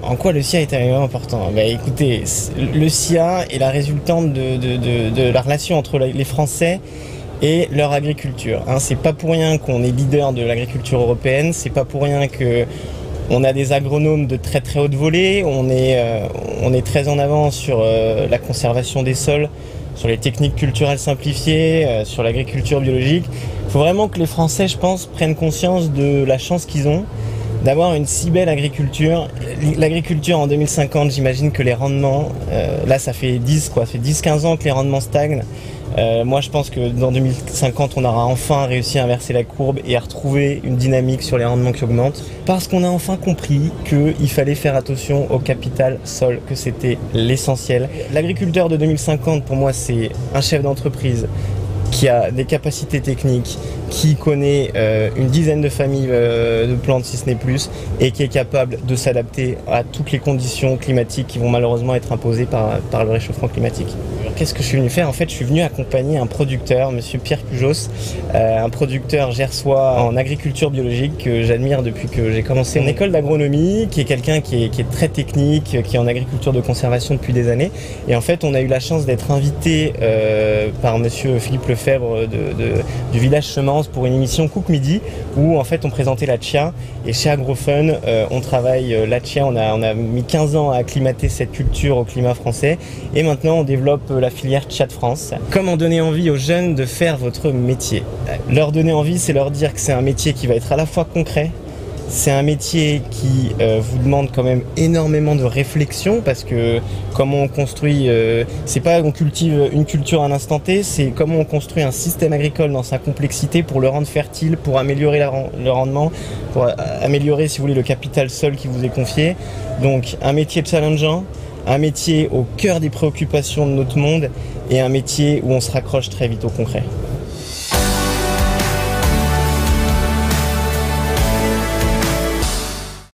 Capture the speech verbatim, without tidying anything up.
En quoi le S I A est un important? Bah, écoutez, le S I A est la résultante de, de, de, de la relation entre les Français et leur agriculture. Hein, c'est pas pour rien qu'on est leader de l'agriculture européenne, c'est pas pour rien que on a des agronomes de très très haute volée, on est, euh, on est très en avance sur euh, la conservation des sols, sur les techniques culturelles simplifiées, euh, sur l'agriculture biologique. Il faut vraiment que les Français, je pense, prennent conscience de la chance qu'ils ont d'avoir une si belle agriculture. L'agriculture en deux mille cinquante, j'imagine que les rendements, euh, là ça fait dix quoi, ça fait dix quinze ans que les rendements stagnent. Euh, moi je pense que dans deux mille cinquante on aura enfin réussi à inverser la courbe et à retrouver une dynamique sur les rendements qui augmentent, parce qu'on a enfin compris qu'il fallait faire attention au capital sol, que c'était l'essentiel. L'agriculteur de deux mille cinquante pour moi c'est un chef d'entreprise qui a des capacités techniques, qui connaît euh, une dizaine de familles euh, de plantes si ce n'est plus, et qui est capable de s'adapter à toutes les conditions climatiques qui vont malheureusement être imposées par, par le réchauffement climatique. Qu'est-ce que je suis venu faire? En fait, je suis venu accompagner un producteur, monsieur Pierre Pujos, euh, un producteur gersois en agriculture biologique que j'admire depuis que j'ai commencé mon école d'agronomie, qui est quelqu'un qui est, qui est très technique, qui est en agriculture de conservation depuis des années. Et en fait, on a eu la chance d'être invité euh, par monsieur Philippe Lefebvre de, de, du village Semence pour une émission Cook Midi, où en fait on présentait la chia. Et chez Agrofun, euh, on travaille euh, la chia, on a, on a mis quinze ans à acclimater cette culture au climat français. Et maintenant, on développe euh, la filière Chia de France. Comment donner envie aux jeunes de faire votre métier? Leur donner envie, c'est leur dire que c'est un métier qui va être à la fois concret, c'est un métier qui euh, vous demande quand même énormément de réflexion, parce que comment on construit, euh, c'est pas on cultive une culture à un instant T, c'est comment on construit un système agricole dans sa complexité pour le rendre fertile, pour améliorer la, le rendement, pour euh, améliorer, si vous voulez, le capital sol qui vous est confié. Donc un métier challengeant, un métier au cœur des préoccupations de notre monde, et un métier où on se raccroche très vite au concret.